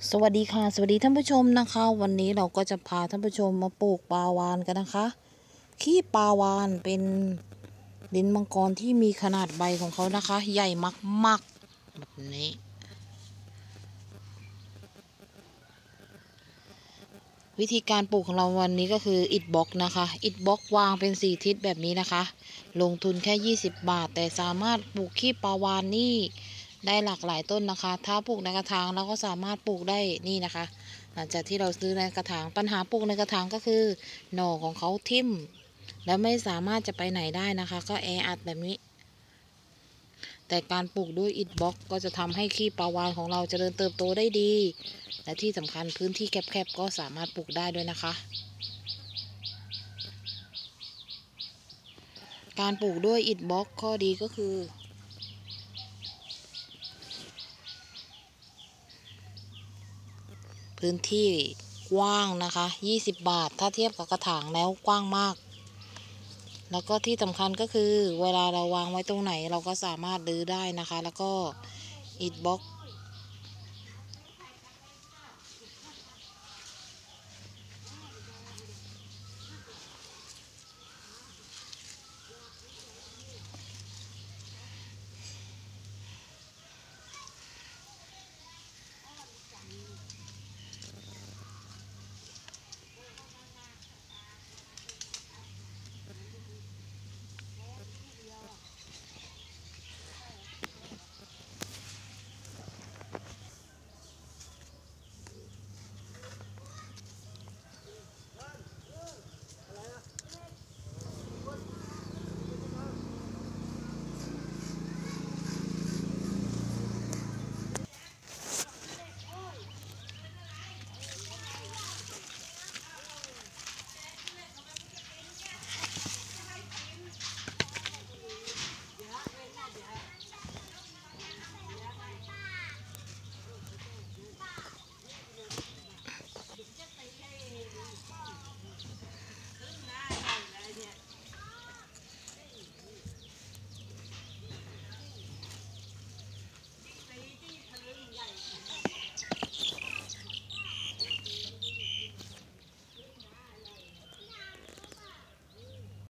สวัสดีค่ะสวัสดีท่านผู้ชมนะคะวันนี้เราก็จะพาท่านผู้ชมมาปลูกปลาวาฬกันนะคะขี้ปลาวาฬเป็นลิ้นมังกรที่มีขนาดใบของเขานะคะใหญ่มากๆแบบนี้วิธีการปลูกของเราวันนี้ก็คืออิฐบล็อกนะคะอิฐบล็อกวางเป็น4ทิศแบบนี้นะคะลงทุนแค่20 บาทแต่สามารถปลูกขี้ปลาวาฬนี่ได้หลากหลายต้นนะคะถ้าปลูกในกระถางเราก็สามารถปลูกได้นี่นะคะหลังจากที่เราซื้อในกระถางปัญหาปลูกในกระถางก็คือหน่อของเขาทิ่มแล้วไม่สามารถจะไปไหนได้นะคะก็แออัดแบบนี้แต่การปลูกด้วยอิฐบล็อกก็จะทำให้ขี้ปลาวาฬของเราเจริญเติบโตได้ดีและที่สำคัญพื้นที่แคบๆก็สามารถปลูกได้ด้วยนะคะการปลูกด้วยอิฐบล็อกข้อดีก็คือพื้นที่กว้างนะคะ20 บาทถ้าเทียบกับกระถางแล้วกว้างมากแล้วก็ที่สำคัญก็คือเวลาเราวางไว้ตรงไหนเราก็สามารถรื้อได้นะคะแล้วก็อิฐบล็อก